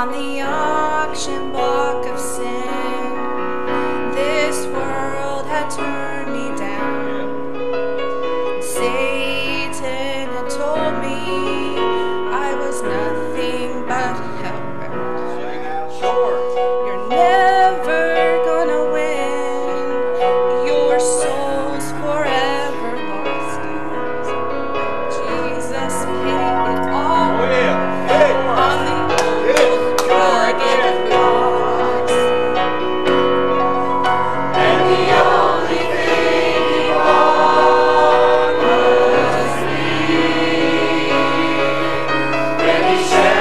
on the auction block of sin. This world had turned me down. Satan had told me I was nothing but hellbound. You're never gonna win. Your soul's forever lost. Jesus paid it all on the rugged cross. And the only thing he wanted was me. When he said